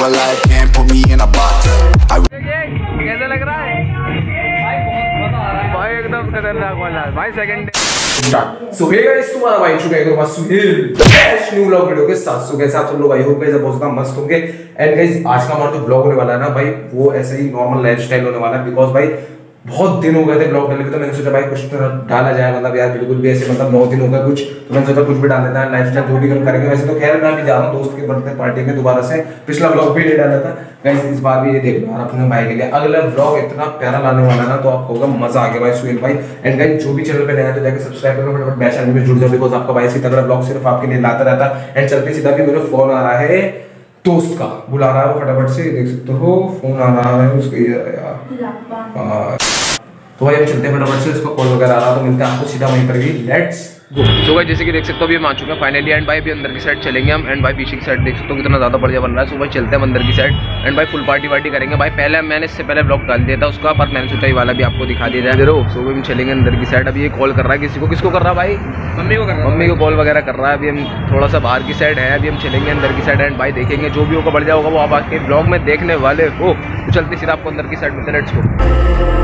alive, can't put me in a box. कैसा लग रहा है भाई? बहुत मजा आ रहा है भाई, एकदम खतरनाक वाला भाई। सेकंड सो हे गाइस, तुम्हारा भाई चुका है बस Suhel fresh new vlog video के साथ। सो कैसे आप सब लोग, आई होप गाइस बहुत ज्यादा मस्त होंगे। एंड गाइस आज का हमारा जो ब्लॉग होने वाला है ना भाई, वो ऐसे ही नॉर्मल लाइफस्टाइल होने वाला है। बिकॉज भाई बहुत दिन हो गए थे ब्लॉग डालने के, तो मैंने सोचा भाई कुछ तो डाला जाए। मतलब यार बिल्कुल भी ऐसे मतलब 9 दिन हो गए कुछ, तो मैंने सोचा कुछ भी डाल देता है लाइफस्टाइल जो भी हम करेंगे। वैसे तो खैर मैं अभी जा रहा हूँ दोस्त के बर्थडे पार्टी में दोबारा से, पिछला ब्लॉग भी नहीं डाला था गाइस, इस बार भी ये देख लो यार अपने भाई के लिए अगला ब्लॉग इतना प्यारा लाने वाला ना, तो आपको होगा मजा आ गया भाई सुहेल भाई। एंड गाइस जो भी चैनल पे नया है तो जाकर सब्सक्राइब करो, फटाफट बैच चैनल में जुड़ जाओ, बिकॉज आपका भाई इसी तगड़ा ब्लॉग सिर्फ आपके लिए लाता रहता है। एंड चलते सीधा भी मेरे फोन आ रहा है दोस्त का, बुला रहा है वो, फटाफट से देख सकते हो फोन आ रहा है उसका यार। तो भाई हम चलते हैं फटाफट से, इसको कॉल वगैरह आ रहा, तो मिलते हैं आपको सीधा वहीं पर भी। Let's go. सो भाई जैसे कि देख सकते हो अभी हम आ चुके हैं फाइनली। एंड भाई अभी अंदर की साइड चलेंगे हम। एंड भाई पीछे की साइड देख सकते हो कितना ज्यादा बढ़िया बन रहा है। सो भाई चलते हैं अंदर की साइड। एंड भाई फुल पार्टी करेंगे भाई। पहले मैंने इससे पहले ब्लॉग डाल दिया था उसका, पर मैंने सोचा ये वाला भी आपको दिखा दिया जाए। सो हम चलेंगे अंदर की साइड। अभी ये कॉल कर रहा है किसी को, किसको कर रहा है भाई? मम्मी को कर रहा है, मम्मी को कॉल वगैरह कर रहा है। अभी हम थोड़ा सा बाहर की साइड है, अभी हम चलेंगे अंदर की साइड। एंड भाई देखेंगे जो भी होगा बढ़िया होगा वो आप आपके ब्लॉग में देखने वाले हो। तो चलते सीधा आपको अंदर की साइड में, let's go.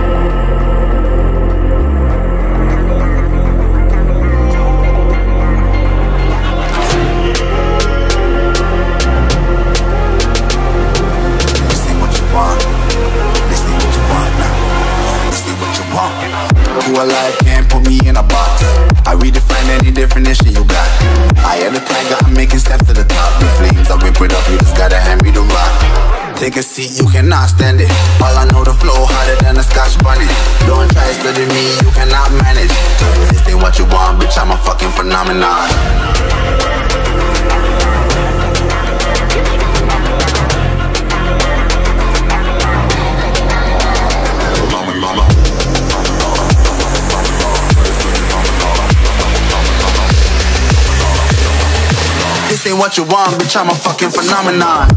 Alive, can't put me in a box. I redefine any definition you got. I am the tiger, I'm making steps to the top. The flames, I whip it up, you just gotta hand me the rock. Take a seat, you cannot stand it. All I know, the flow harder than a Scotch bunny. Don't try study me, you cannot manage. This ain't what you want, bitch, I'm a fucking phenomenon. This ain't what you want, bitch, I'm a fucking phenomenon.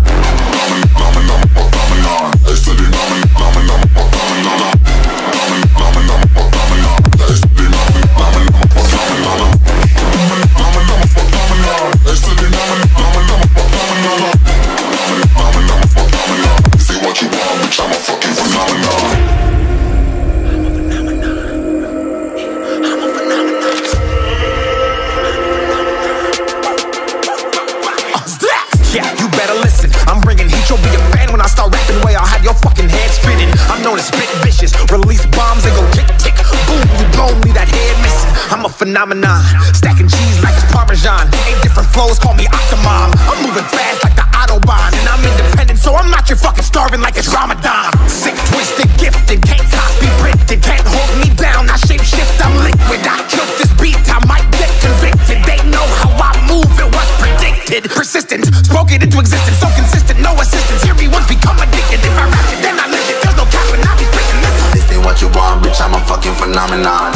Release bombs and go tick tick boom, you blow me that head missing. I'm a phenomenon, stacking cheese like it's Parmesan. 8 different flows, call me Octomom. I'm moving fast like the Autobahn, and I'm independent, so I'm not your fucking starving like it's Ramadan. Sick, twisted, gifted, can't copy, printed, can't hold me down. I shape shift, I'm liquid. I killed this beat, I might get convicted. They know how I move, it was predicted. Persistent, spoke it into existence, so consistent, no assistance. Hear me once, become addicted. If I rap it, then I live it. There's no cap when I be speaking this. This ain't what you want, bitch, I'm a fucking phenomenon.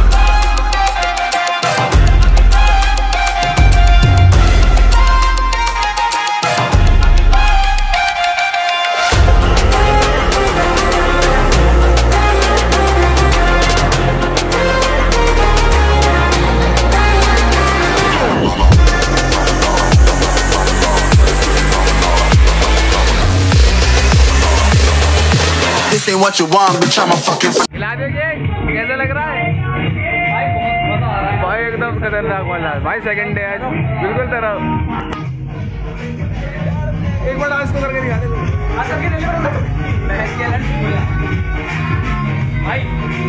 This ain't what you want, bitch, I'm a fucking कैसा लग रहा है भाई? बहुत मजा आ रहा है भाई, एकदम खतरनाक वाला भाई। सेकंड डे आज बिल्कुल तरह। एक बार डांस को करके दिखा दे भाई।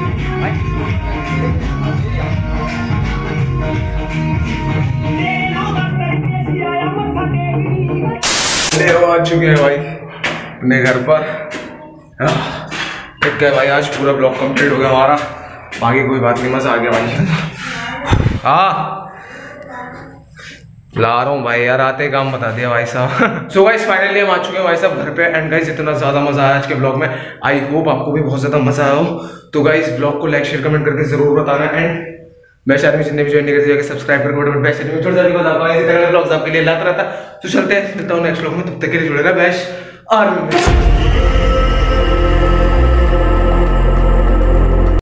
आ चुके हैं भाई अपने घर पर। ठीक है भाई, आज पूरा ब्लॉग कंप्लीट हो गया हमारा, बाकी कोई बात नहीं, मजा आ गया भाई। हाँ ला रहा हूँ भाई यार, आते काम बता दिया भाई साहब। सो गाइस फाइनली हम आ चुके हैं भाई साहब घर पे। एंड गाइस इतना ज़्यादा मजा आया आज के ब्लॉग में, आई होप आपको भी बहुत ज़्यादा मजा आया हो। तो गाइस ब्लॉग को लाइक शेयर कमेंट करके जरूर बताना। एंड बेस्ट आदमी जितने भी ज्वाइन नहीं करते सब्सक्राइब करके बेस्ट आदमी छोड़ जाएगा, ब्लॉग्स आपके लिए लाता रहता। तो चलते हैं, मिलता हूँ नेक्स्ट ब्लॉग में, तब तक के लिए जुड़े रहा बेस्ट आर्मी में।